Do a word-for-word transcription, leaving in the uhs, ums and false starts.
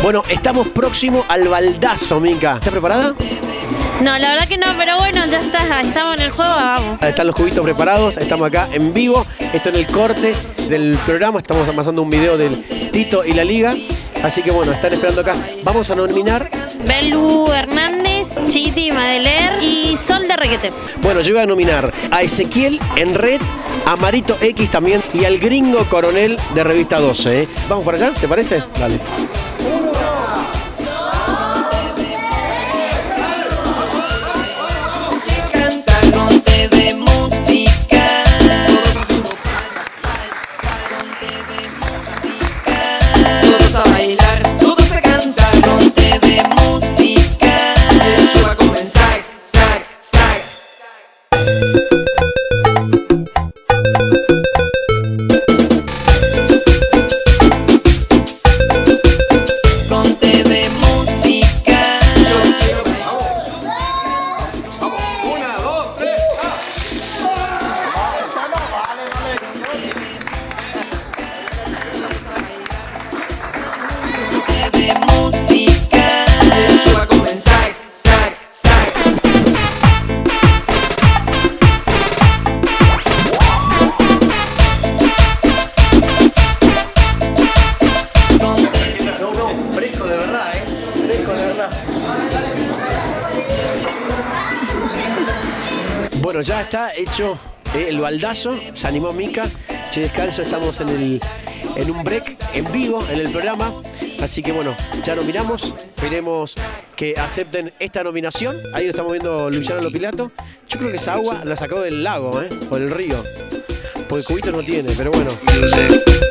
Bueno, estamos próximos al baldazo, Mica. ¿Estás preparada? No, la verdad que no, pero bueno, ya está, estamos en el juego, vamos. Están los cubitos preparados, estamos acá en vivo. Esto en el corte del programa, estamos amasando un video del Tito y la Liga. Así que bueno, están esperando acá. Vamos a nominar... Belu Hernández, Chiti Madeler y Sol de Requete. Bueno, yo voy a nominar a Ezequiel en red, a Marito X también y al Gringo Coronel de Revista doce. ¿eh? ¿Vamos para allá? ¿Te parece? Dale. Bueno, ya está hecho eh, el baldazo, se animó Mica, Che Descalzo, estamos en, el, en un break en vivo en el programa, así que bueno, ya nominamos, esperemos que acepten esta nominación. Ahí lo estamos viendo Luciano Lopilato. Yo creo que esa agua la sacó del lago, ¿eh? O del río, porque cubitos no tiene, pero bueno.